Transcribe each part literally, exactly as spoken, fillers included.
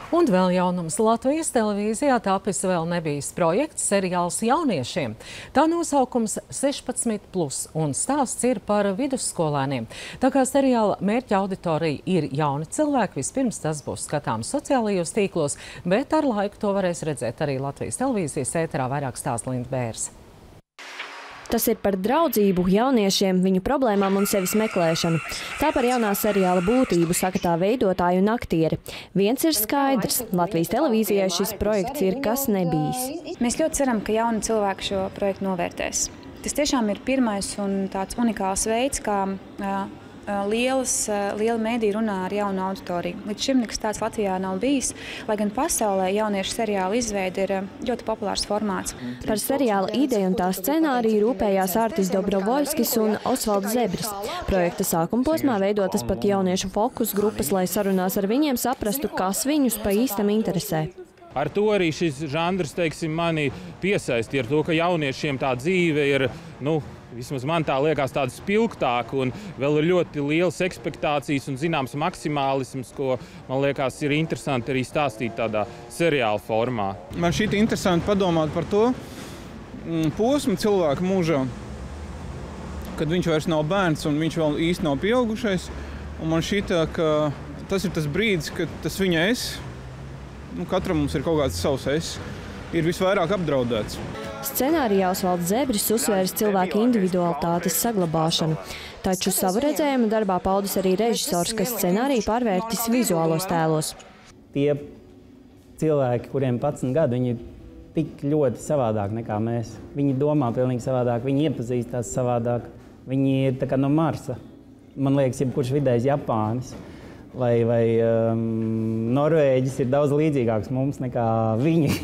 Un vēl jaunums Latvijas televīzijā tapis vēl nebijis projekts seriāls jauniešiem. Tā nosaukums sešpadsmit plus un stāsts ir par vidusskolēniem. Tā kā seriāla mērķa auditorija ir jauni cilvēki, vispirms tas būs skatāms sociālajos tīklos, bet ar laiku to varēs redzēt arī Latvijas televīzijas ēterā, vairāk stāsta Linda Bērze. Tas ir par draudzību, jauniešiem, viņu problēmām un sevis meklēšanu. Tā par jaunā seriāla būtību saka tā veidotāja un aktieri. Viens ir skaidrs – Latvijas televīzijai šis projekts ir kas nebijis. Mēs ļoti ceram, ka jauni cilvēki šo projektu novērtēs. Tas tiešām ir pirmais un tāds unikāls veids, kā Lielas, liela mēdī runā ar jaunu auditoriju. Līdz šim nekas tāds Latvijā nav bijis, lai gan pasaulē jauniešu seriāla izveide ir ļoti populārs formāts. Par seriāla ideju un tā scenāriju rūpējās Artis Dobrovoļskis un Osvalds Zebris. Projekta sākuma posmā veidotas pat jauniešu fokus grupas, lai sarunās ar viņiem saprastu, kas viņus pa īstam interesē. Ar to arī šis žanrs, teiksim, mani piesaisti ar to, ka jauniešiem tā dzīve ir, nu, vismaz man tā liekas tāda spilgtāka un vēl ir ļoti lielas ekspektācijas un zināms maksimālisms, ko, man liekas, ir interesanti arī stāstīt tādā seriāla formā. Man šķiet interesanti padomāt par to posmu cilvēka mūžā, kad viņš vairs nav bērns un viņš vēl īsti nav pieaugušais. Un man šķiet, ka tas ir tas brīdis, kad tas viņa es, nu, katram mums ir kaut kāds savs es, ir visvairāk apdraudēts. Scenārijā Osvalds Zebris uzsvērs cilvēka individualitātes saglabāšanu, taču savu redzējumu darbā paudis arī režisors, kas scenāriju pārvērtis vizuālos tēlos. Tie cilvēki, kuriem padsmit gadi, viņi ir tik ļoti savādāk nekā mēs. Viņi domā pilnīgi savādāk, viņi iepazīstās savādāk, viņi ir tā kā no Marsa. Man liekas, jebkurš vidējs Japānis vai, vai um, Norvēģis ir daudz līdzīgāks mums nekā viņi.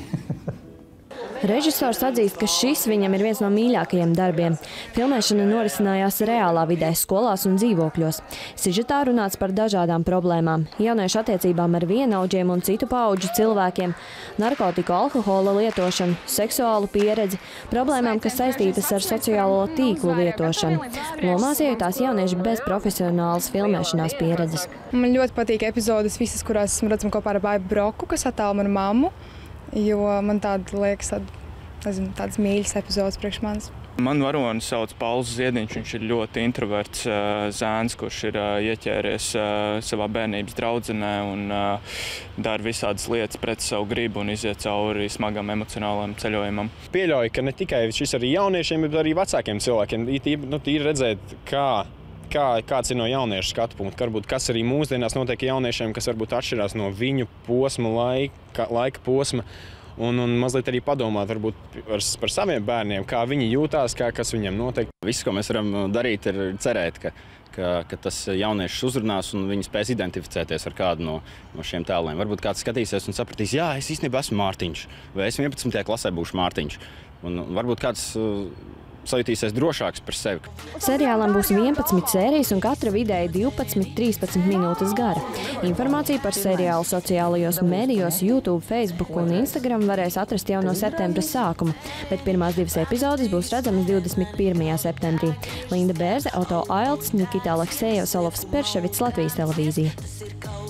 Režisors atzīst, ka šis viņam ir viens no mīļākajiem darbiem. Filmēšana norisinājās reālā vidē, skolās un dzīvokļos. Sižetā runāts par dažādām problēmām, jauniešu attiecībām ar vienaudžiem un citu paudžu cilvēkiem, narkotiku, alkohola lietošanu, seksuālu pieredzi, problēmām, kas saistītas ar sociālo tīklu lietošanu. Lomās iejutās jaunieši bez profesionālas filmēšanās pieredzes. Man ļoti patīk epizodes visas, kurās esmu redzama kopā ar Baibu Broku, kas attālu manu mammu. Jo man tāda liekas, nezinu, tādas mīļas epizodes priekš manis. Man varoni sauc Pauls Ziediņš, viņš ir ļoti introverts uh, zēns, kurš ir uh, ieķēries uh, savā bērnības draudzenē un uh, dara visādas lietas pret savu gribu un iziet cauri smagam emocionālam ceļojumam. Pieļauju, ka ne tikai šis arī jauniešiem, bet arī vecākiem cilvēkiem. Nu, ir redzēt, kā, kā, kāds ir no jauniešu skatu punktu, varbūt kas arī mūsdienās notiek jauniešiem, kas varbūt atšķirās no viņu posma, laika, laika posma. Un, un mazliet arī padomāt varbūt par, par saviem bērniem, kā viņi jūtās, kā, kas viņiem notiek. Viss, ko mēs varam darīt, ir cerēt, ka, ka, ka tas jauniešus uzrunās un viņi spēs identificēties ar kādu no, no šiem tēliem. Varbūt kāds skatīsies un sapratīs, jā, es īstenībā esmu Mārtiņš, vai es vienpadsmitajā klasē būšu Mārtiņš. Un varbūt kāds sajutīsies drošāks par sevi. Seriālam būs vienpadsmit sērijas un katra vidēji divpadsmit līdz trīspadsmit minūtes gara. Informāciju par seriālu sociālajos medijos, YouTube, Facebook un Instagram varēs atrast jau no septembra sākuma, bet pirmās divas epizodes būs redzamas divdesmit pirmajā septembrī. Linda Bērze, Oto Ailts, Nikita Aleksejevs, Olofs Perševits, Latvijas televīzija.